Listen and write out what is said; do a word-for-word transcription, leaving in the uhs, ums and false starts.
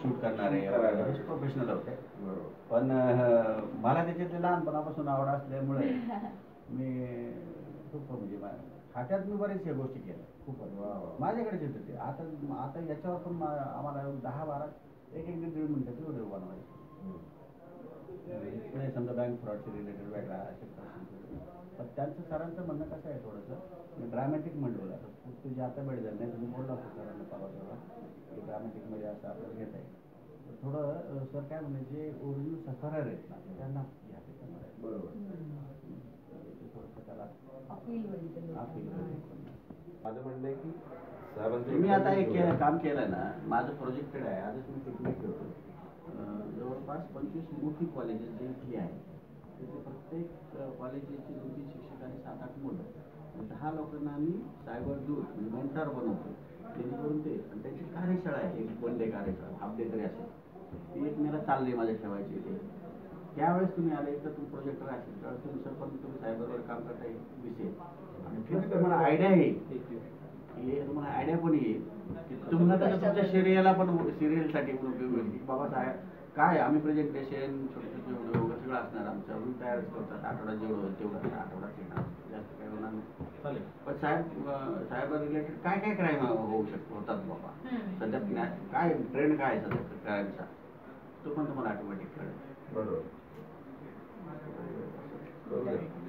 Shoot करणारे professional होते. पण मला त्याच्यातले लहानपणापासून आवड असल्यामुळे मी खूप म्हणजे खात्यात मी बरेचशा गोष्टी केल्या. खूप माझ्याकडेच येतं ते. आता आता याच्यावर पण आम्हाला दहा बारा एक एक दीड मिनिटाचे व्हिडिओ बनवायचे. पुढे समजा बँक फ्रॉडशी रिलेटेड वेगळा असे प्रश्न. पण त्यांचं सरांचं म्हणणं कसं आहे, थोडंसं ड्रामॅटिक म्हटलं जातं. तुझे आता बेड झालं नाही, तुम्ही बोलला होता सरांना परवा तेव्हा की ड्रामॅटिकमध्ये असं आपल्याला घेता येईल. थोडं सर काय म्हणे, जे ओरिजिनल सफरर आहेत ना त्यांना घ्या त्याच्यामध्ये. बरोबर. थोडंसं त्याला अपील अपील माझं म्हणणं आहे की तुम्ही आता एक काम केलं ना, माझं प्रोजेक्टेड आहे. आजच मी टेक्निक ठेवतो. जवळपास पंचवीस मोठी कॉलेजेस जी इथली आहेत, तिथे प्रत्येक कॉलेजेसचे दोन तीन शिक्षक आणि सात आठ मुलं, दहा लोकांना आम्ही सायबर दूत मेंटर बनवतो. जेणेकरून ते आणि त्यांची कार्यशाळा आहे, एक वन डे कार्यशाळा, हाफ डे तरी असेल. ती एक मला चालली माझ्या ठेवायची ते. त्यावेळेस तुम्ही आले तर तुम्ही प्रोजेक्टर असेल त्यावेळेस तुम्ही सर पण तुम्ही सायबरवर काम करता येईल दिसेल. आणि फिर तुम्हाला आयडिया येईल, हे तुम्हाला आयडिया पण येईल की तुम्हाला तुमच्या सिरियलला पण सिरियलसाठी पण उपयोग होईल की बाबा साहेब काय आम्ही प्रेझेंटेशन छोटे छोटे व्हिडिओ सगळं असणार आमचं. आम्ही तयारच करतात. आठवड्यात जेवढं होईल तेवढं आठवड्यात येणार, जास्त काही होणार नाही. चालेल. पण साहेब सायबर रिलेटेड काय काय क्राईम होऊ शकतो होतात बाबा सध्या, काय ट्रेंड काय आहे सध्या क्राईमचा, तो पण तुम्हाला ऑटोमॅटिक कळेल. बरोबर.